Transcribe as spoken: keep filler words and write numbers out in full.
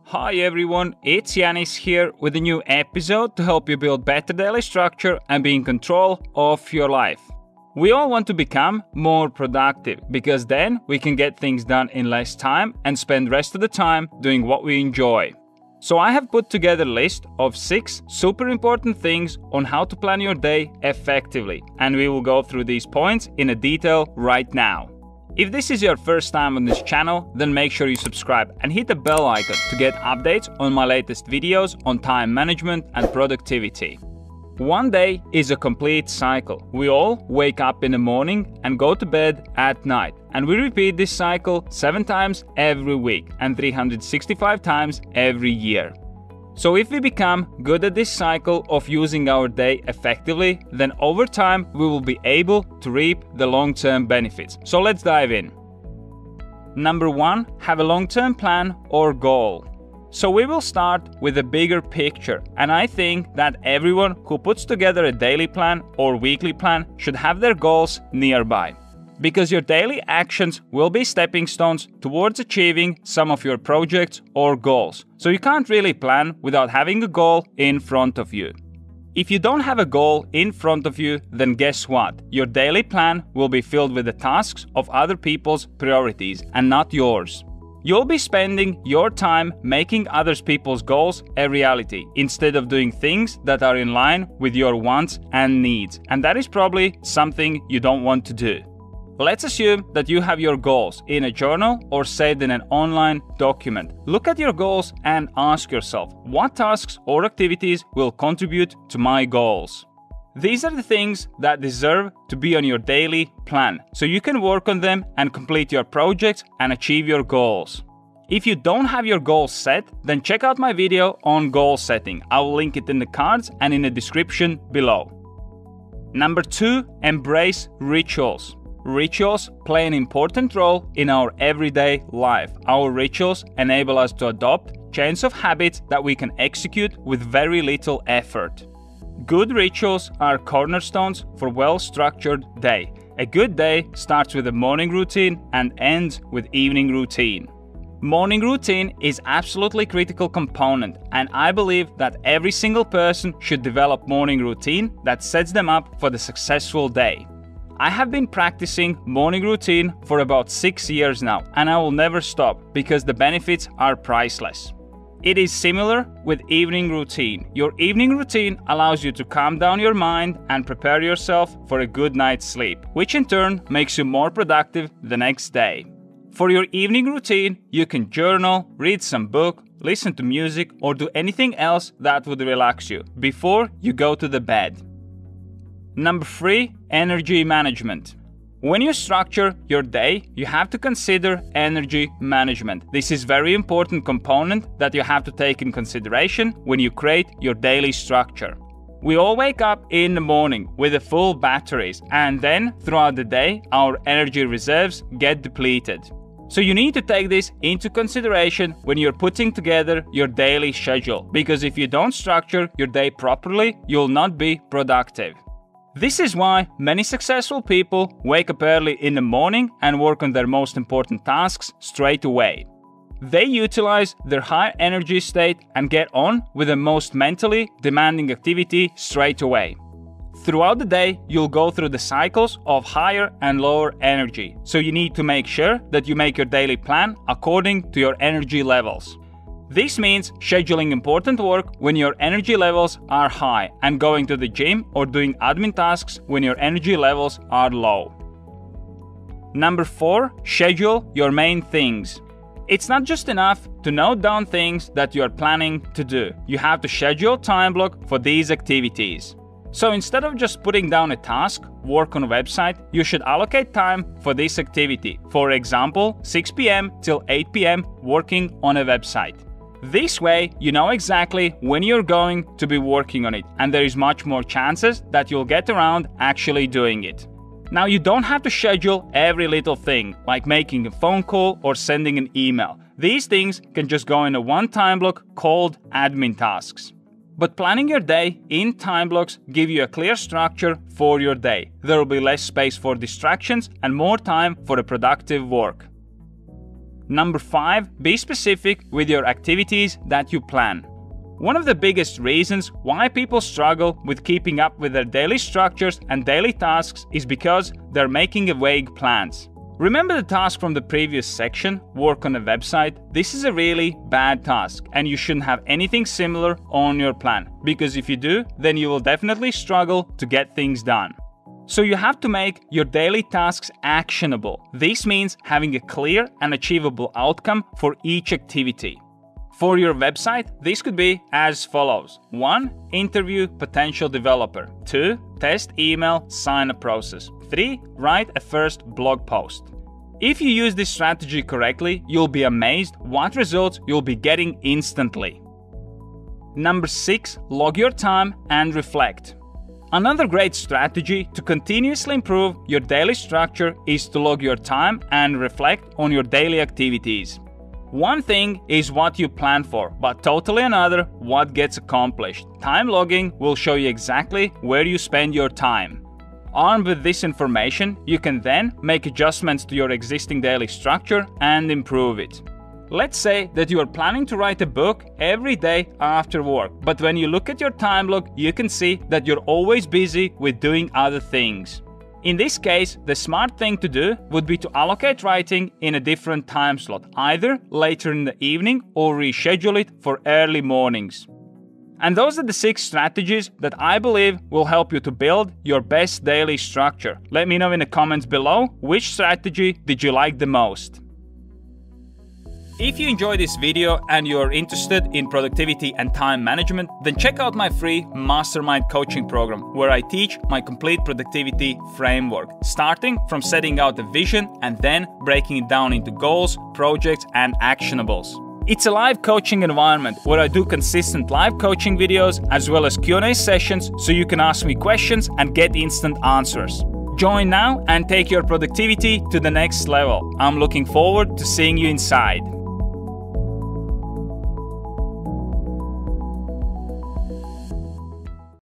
Hi everyone, it's Janis here with a new episode to help you build better daily structure and be in control of your life. We all want to become more productive because then we can get things done in less time and spend the rest of the time doing what we enjoy. So I have put together a list of six super important things on how to plan your day effectively, and we will go through these points in a detail right now. If this is your first time on this channel, then make sure you subscribe and hit the bell icon to get updates on my latest videos on time management and productivity. One day is a complete cycle. We all wake up in the morning and go to bed at night, and we repeat this cycle seven times every week and three hundred sixty-five times every year. So if we become good at this cycle of using our day effectively, then over time we will be able to reap the long-term benefits. So let's dive in. Number one, have a long-term plan or goal. So we will start with a bigger picture, and I think that everyone who puts together a daily plan or weekly plan should have their goals nearby. Because your daily actions will be stepping stones towards achieving some of your projects or goals. So you can't really plan without having a goal in front of you. If you don't have a goal in front of you, then guess what? Your daily plan will be filled with the tasks of other people's priorities and not yours. You'll be spending your time making other people's goals a reality instead of doing things that are in line with your wants and needs. And that is probably something you don't want to do. Let's assume that you have your goals in a journal or saved in an online document. Look at your goals and ask yourself, what tasks or activities will contribute to my goals? These are the things that deserve to be on your daily plan, so you can work on them and complete your projects and achieve your goals. If you don't have your goals set, then check out my video on goal setting. I will link it in the cards and in the description below. Number two, embrace rituals. Rituals play an important role in our everyday life. Our rituals enable us to adopt chains of habits that we can execute with very little effort. Good rituals are cornerstones for a well-structured day. A good day starts with a morning routine and ends with evening routine. Morning routine is absolutely critical component, and I believe that every single person should develop morning routine that sets them up for the successful day. I have been practicing morning routine for about six years now, and I will never stop because the benefits are priceless. It is similar with evening routine. Your evening routine allows you to calm down your mind and prepare yourself for a good night's sleep, which in turn makes you more productive the next day. For your evening routine, you can journal, read some book, listen to music, or do anything else that would relax you before you go to the bed. Number three, energy management. When you structure your day, you have to consider energy management. This is a very important component that you have to take in consideration when you create your daily structure. We all wake up in the morning with the full batteries, and then throughout the day, our energy reserves get depleted. So you need to take this into consideration when you're putting together your daily schedule, because if you don't structure your day properly, you'll not be productive. This is why many successful people wake up early in the morning and work on their most important tasks straight away. They utilize their high energy state and get on with the most mentally demanding activity straight away. Throughout the day, you'll go through the cycles of higher and lower energy, so you need to make sure that you make your daily plan according to your energy levels. This means scheduling important work when your energy levels are high and going to the gym or doing admin tasks when your energy levels are low. Number four, schedule your main things. It's not just enough to note down things that you are planning to do. You have to schedule time block for these activities. So instead of just putting down a task, work on a website, you should allocate time for this activity. For example, six p m till eight p m working on a website. This way, you know exactly when you're going to be working on it, and there is much more chances that you'll get around actually doing it. Now, you don't have to schedule every little thing, like making a phone call or sending an email. These things can just go in a one time block called admin tasks. But planning your day in time blocks give you a clear structure for your day. There will be less space for distractions and more time for a productive work. Number five, be specific with your activities that you plan. One of the biggest reasons why people struggle with keeping up with their daily structures and daily tasks is because they're making vague plans. Remember the task from the previous section, work on a website? This is a really bad task and you shouldn't have anything similar on your plan, because if you do, then you will definitely struggle to get things done. So you have to make your daily tasks actionable. This means having a clear and achievable outcome for each activity. For your website, this could be as follows. one. Interview potential developer. two. Test email sign-up process. three. Write a first blog post. If you use this strategy correctly, you'll be amazed what results you'll be getting instantly. Number six. Log your time and reflect. Another great strategy to continuously improve your daily structure is to log your time and reflect on your daily activities. One thing is what you plan for, but totally another what gets accomplished. Time logging will show you exactly where you spend your time. Armed with this information, you can then make adjustments to your existing daily structure and improve it. Let's say that you are planning to write a book every day after work, but when you look at your time log, you can see that you're always busy with doing other things. In this case, the smart thing to do would be to allocate writing in a different time slot, either later in the evening or reschedule it for early mornings. And those are the six strategies that I believe will help you to build your best daily structure. Let me know in the comments below which strategy did you like the most. If you enjoyed this video and you are interested in productivity and time management, then check out my free mastermind coaching program where I teach my complete productivity framework, starting from setting out a vision and then breaking it down into goals, projects, and actionables. It's a live coaching environment where I do consistent live coaching videos as well as Q and A sessions so you can ask me questions and get instant answers. Join now and take your productivity to the next level. I'm looking forward to seeing you inside.